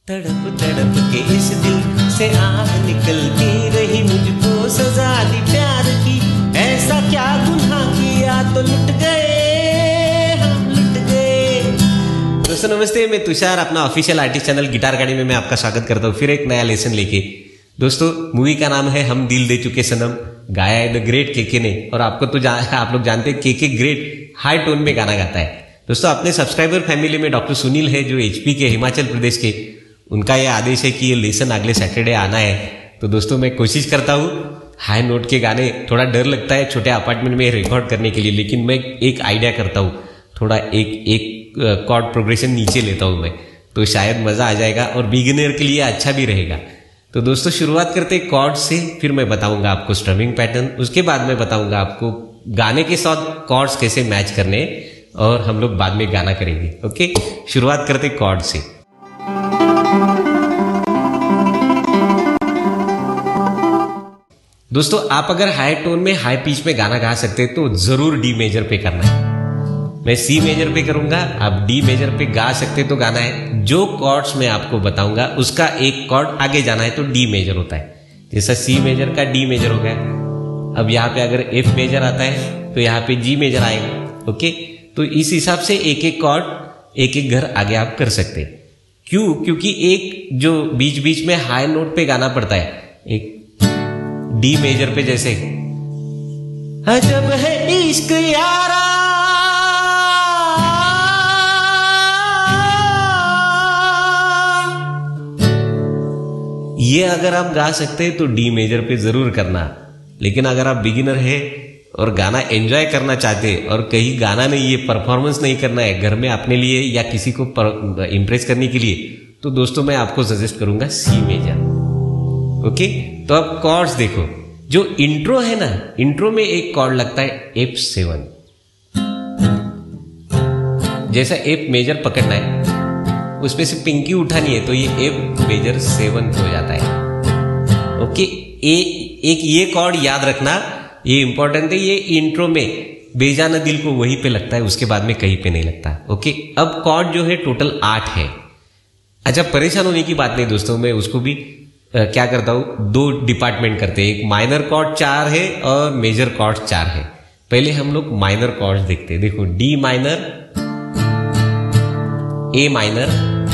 तड़प तड़प के इस दिल से आह निकलती रही, मुझको सजा दी प्यार की, ऐसा क्या गुनाह किया तो लुट गए हम लुट गए। दोस्तों नमस्ते, मैं तुषार, अपना ऑफिशियल आर्टिस्ट चैनल गिटार गाड़ी में मैं आपका स्वागत करता हूँ फिर एक नया लेसन लेके। दोस्तों मूवी का नाम है हम दिल दे चुके सनम, गाया है द ग्रेट केके ने। और आपको तो आप लोग जानते हैं केके ग्रेट हाई टोन में गाना गाता है। दोस्तों अपने सब्सक्राइबर फैमिली में डॉक्टर सुनील है जो एचपी के हिमाचल प्रदेश के, उनका यह आदेश है कि ये लेसन अगले सैटरडे आना है। तो दोस्तों मैं कोशिश करता हूँ हाई नोट के गाने, थोड़ा डर लगता है छोटे अपार्टमेंट में रिकॉर्ड करने के लिए, लेकिन मैं एक आइडिया करता हूँ, थोड़ा एक कॉर्ड प्रोग्रेशन नीचे लेता हूँ मैं, तो शायद मजा आ जाएगा और बिगिनर के लिए अच्छा भी रहेगा। तो दोस्तों शुरुआत करते हैं कॉर्ड से, फिर मैं बताऊंगा आपको स्ट्रमिंग पैटर्न, उसके बाद मैं बताऊंगा आपको गाने के साथ कॉर्ड्स कैसे मैच करने, और हम लोग बाद में गाना करेंगे। ओके, शुरुआत करते कॉर्ड से। दोस्तों आप अगर हाई टोन में हाई पिच में गाना गा सकते हैं तो जरूर डी मेजर पे करना है। मैं सी मेजर पे करूंगा, आप डी मेजर पे गा सकते तो गाना है। जो कॉर्ड्स मैं आपको बताऊंगा उसका एक कॉर्ड आगे जाना है तो डी मेजर होता है। जैसा सी मेजर का डी मेजर हो गया, अब यहाँ पे अगर एफ मेजर आता है तो यहाँ पे जी मेजर आएगा। ओके, तो इस हिसाब से एक एक कॉर्ड एक एक घर आगे आप कर सकते हैं। क्यों? क्योंकि एक जो बीच बीच में हाई नोट पे गाना पड़ता है, एक डी मेजर पे, जैसे अजब है इश्क यारा, ये अगर आप गा सकते हैं तो डी मेजर पे जरूर करना। लेकिन अगर आप बिगिनर है और गाना एंजॉय करना चाहते हैं और कहीं गाना नहीं, ये परफॉर्मेंस नहीं करना है घर में अपने लिए या किसी को इम्प्रेस करने के लिए, तो दोस्तों मैं आपको सजेस्ट करूंगा सी मेजर। ओके, तो अब कॉर्ड्स देखो। जो इंट्रो है ना, इंट्रो में एक कॉर्ड लगता है F7। जैसा F मेजर पकड़ना है, उसमें से पिंकी उठानी है तो ये F मेजर 7 हो जाता है। ओके, एक ये कॉर्ड याद रखना, ये इंपॉर्टेंट है। ये इंट्रो में बेजाना दिल को वहीं पे लगता है, उसके बाद में कहीं पे नहीं लगता। ओके, अब कॉर्ड जो है टोटल 8 है। अच्छा, परेशान होने की बात नहीं दोस्तों, मैं उसको भी क्या करता हूं, 2 डिपार्टमेंट करते हैं। एक माइनर कॉर्ड 4 है और मेजर कॉर्ड 4 है। पहले हम लोग माइनर कॉर्ड्स देखते हैं। देखो, D minor, A minor,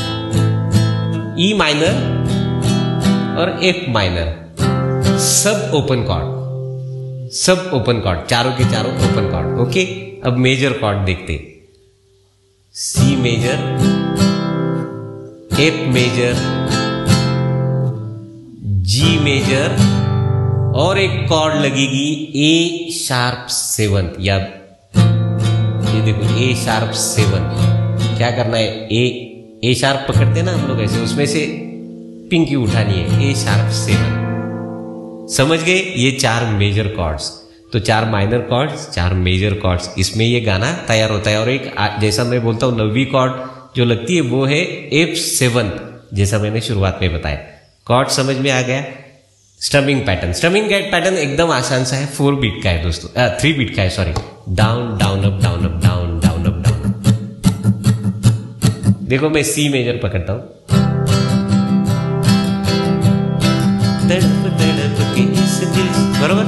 E minor और एफ माइनर, सब ओपन कॉर्ड, सब ओपन कॉर्ड, चारों के चारों ओपन कॉर्ड। ओके, अब मेजर कॉर्ड देखते, C major, F major, G major, और एक कॉर्ड लगेगी ए शार्प 7, या ये देखो ए शार्प 7। क्या करना है, ए शार्प पकड़ते हैं ना हम लोग ऐसे, उसमें से पिंकी उठानी है, ए शार्प 7। समझ गए? ये 4 मेजर कॉर्ड्स। तो 4 माइनर कॉर्ड्स, 4 मेजर कॉर्ड्स, इसमें ये गाना तैयार होता है। और एक जैसा मैं बोलता हूँ 9वीं कॉर्ड जो लगती है वो है F7, जैसा मैंने शुरुआत में बताया। कॉर्ड समझ में आ गया। स्ट्रमिंग पैटर्न, स्ट्रमिंग पैटर्न एकदम आसान सा है, 4 बीट का है दोस्तों, 3 बीट का है, sorry. Down down up down up down down up down up. देखो मैं सी मेजर पकड़ता हूं, तड़प तड़प के इस दिल, बरोबर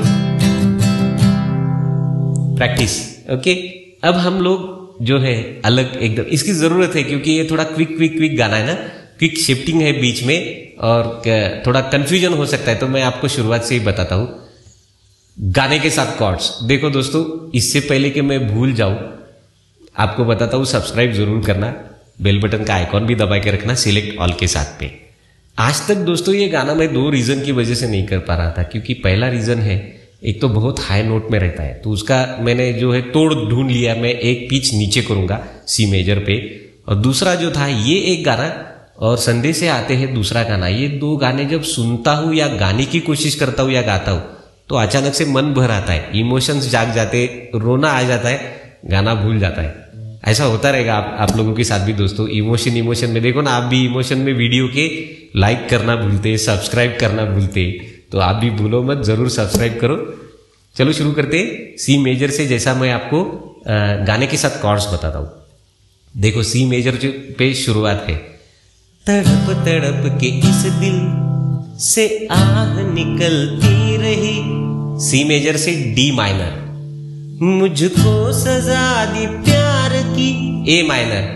प्रैक्टिस। ओके, अब हम लोग जो है अलग एकदम, इसकी जरूरत है क्योंकि ये थोड़ा क्विक गाना है ना, क्विक शिफ्टिंग है बीच में और थोड़ा कंफ्यूजन हो सकता है, तो मैं आपको शुरुआत से ही बताता हूं गाने के साथ कॉर्ड्स। देखो दोस्तों, इससे पहले कि मैं भूल जाऊं, आपको बताता हूं सब्सक्राइब जरूर करना, बेल बटन का आइकॉन भी दबा के रखना सिलेक्ट ऑल के साथ पे। आज तक दोस्तों ये गाना मैं 2 रीजन की वजह से नहीं कर पा रहा था, क्योंकि पहला रीजन है, एक तो बहुत हाई नोट में रहता है, तो उसका मैंने जो है तोड़ ढूंढ लिया, मैं एक पिच नीचे करूंगा सी मेजर पे। और दूसरा जो था ये एक गाना और संदेश से आते हैं दूसरा गाना, ये 2 गाने जब सुनता हूं या गाने की कोशिश करता हूं या गाता हूं तो अचानक से मन भर आता है, इमोशंस जाग जाते, रोना आ जाता है, गाना भूल जाता है। ऐसा होता रहेगा आप लोगों के साथ भी दोस्तों। इमोशन में देखो ना, आप भी इमोशन में वीडियो के लाइक करना भूलते, सब्सक्राइब करना भूलते, तो आप भी भूलो मत, जरूर सब्सक्राइब करो। चलो शुरू करते हैं सी मेजर से, जैसा मैं आपको गाने के साथ कॉर्ड्स बताता हूं। देखो सी मेजर पे शुरुआत है, तड़प तड़प के इस दिल से आह निकलती रही, सी मेजर से डी माइनर, मुझको सजा दी प्यार की, ए माइनर,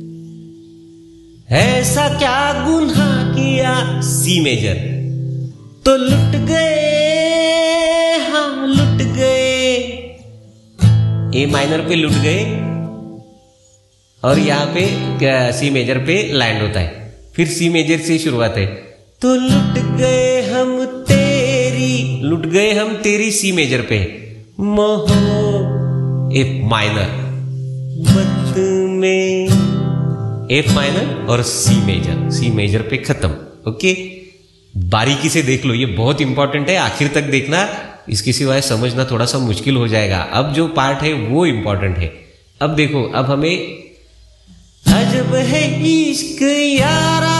ऐसा क्या गुनाह किया, सी मेजर, तो लुट गए, हाँ लुट गए, ए माइनर पे लुट गए और यहां पे सी मेजर पे लैंड होता है। फिर सी मेजर से शुरुआत है, तो लुट गए हम तेरी, लुट गए हम तेरी, सी मेजर पे, मोह एफ माइनर, मत में, एफ माइनर और सी मेजर पे खत्म। ओके, बारीकी से देख लो, ये बहुत इंपॉर्टेंट है, आखिर तक देखना, इसके सिवाय समझना थोड़ा सा मुश्किल हो जाएगा। अब जो पार्ट है वो इंपॉर्टेंट है। अब देखो, अब हमें अजब है इश्क यारा,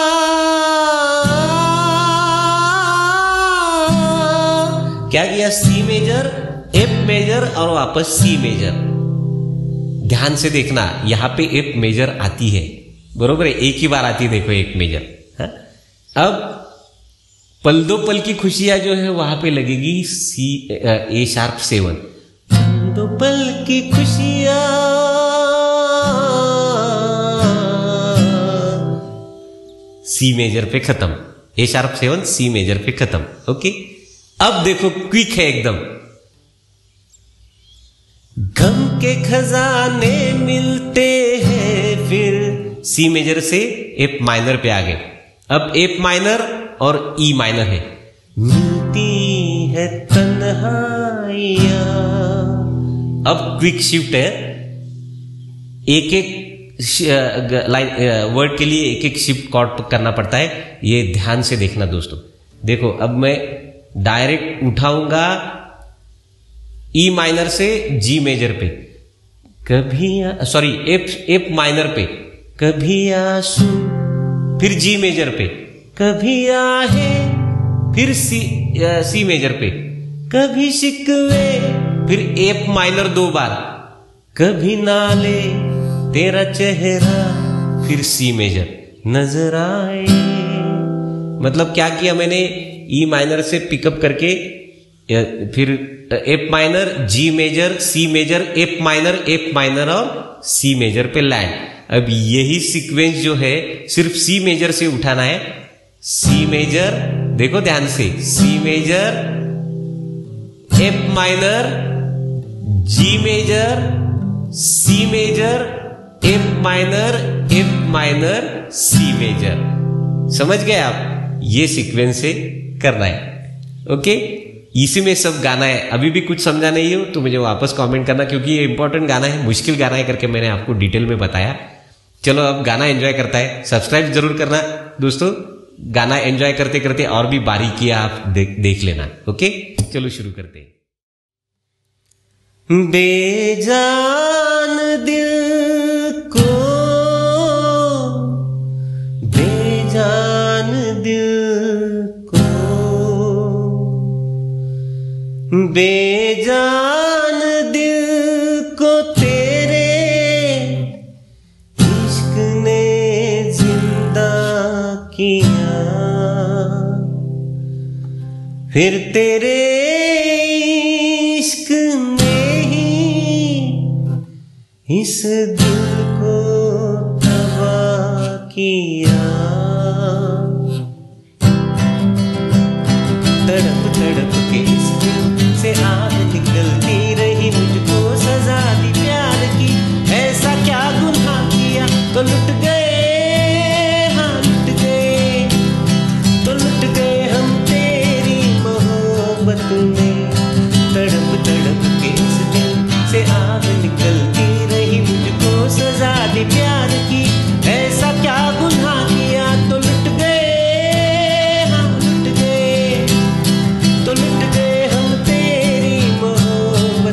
क्या किया, सी मेजर, एफ मेजर और वापस सी मेजर। ध्यान से देखना, यहां पे एफ मेजर आती है, बरोबर है, एक ही बार आती है, देखो एक मेजर। हाँ? अब पल दो पल की खुशियां जो है वहां पे लगेगी सी ए शार्प 7, पल दो पल की खुशियां, सी मेजर पे खत्म, ए शार्प 7 सी मेजर पे खत्म। ओके, अब देखो क्विक है एकदम, गम के खजाने मिलते हैं, फिर सी मेजर से एफ माइनर पे आ गए। अब एफ माइनर और ई माइनर है, मिलती है तन्हाइयां। अब क्विक शिफ्ट है, एक एक वर्ड के लिए एक एक शिफ्ट कॉर्ड करना पड़ता है, ये ध्यान से देखना दोस्तों। देखो, अब मैं डायरेक्ट उठाऊंगा ई माइनर से जी मेजर पे, कभी सॉरी एफ माइनर पे, कभी आंसू, फिर जी मेजर पे, कभी आहे, फिर सी मेजर पे, कभी शिकवे, फिर एफ माइनर 2 बार, कभी नाले तेरा चेहरा, फिर सी मेजर नजर आए। मतलब क्या किया मैंने, ई माइनर से पिकअप करके, फिर F minor, G major, C major, F minor और सी मेजर पे लैंड। अब यही सीक्वेंस जो है सिर्फ सी मेजर से उठाना है, सी मेजर, देखो ध्यान से, C major, F minor, G major, C major, F minor, C major. समझ गए आप? ये सीक्वेंस से करना है। ओके, इसी में सब गाना है। अभी भी कुछ समझा नहीं हो तो मुझे वापस कमेंट करना, क्योंकि ये इंपॉर्टेंट गाना है, मुश्किल गाना है करके मैंने आपको डिटेल में बताया। चलो, अब गाना एंजॉय करता है, सब्सक्राइब जरूर करना दोस्तों। गाना एंजॉय करते करते और भी बारीकियां आप देख लेना। ओके, चलो शुरू करते हैं। बेजान दिल को, बेजान दिल को, बेजान दिल को तेरे इश्क ने जिंदा किया, फिर तेरे इश्क ने ही इस दिल को तबाह किया। तड़प तड़प के इस दिल से आग निकलती रही, मुझको सजा दी प्यार की, ऐसा क्या गुनाह किया, तो लुट गए, हाँ लुट गए, तो लुट गए हम तेरी मोहब्बत में। तड़प तड़प के इस दिल से आग निकलती रही, मुझको सजा दी प्यार की, ऐसा क्या गुनाह किया, तो लुट गए, हाँ लुट गए, तो लुट गए हम तेरी मोहब्बत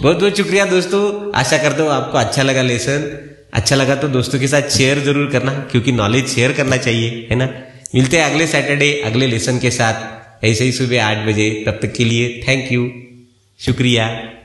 बहुत बहुत शुक्रिया दोस्तों। आशा करता हूँ आपको अच्छा लगा लेसन। अच्छा लगा तो दोस्तों के साथ शेयर जरूर करना, क्योंकि नॉलेज शेयर करना चाहिए, है ना। मिलते हैं अगले सैटरडे अगले लेसन के साथ, ऐसे ही सुबह 8 बजे। तब तक के लिए थैंक यू, शुक्रिया।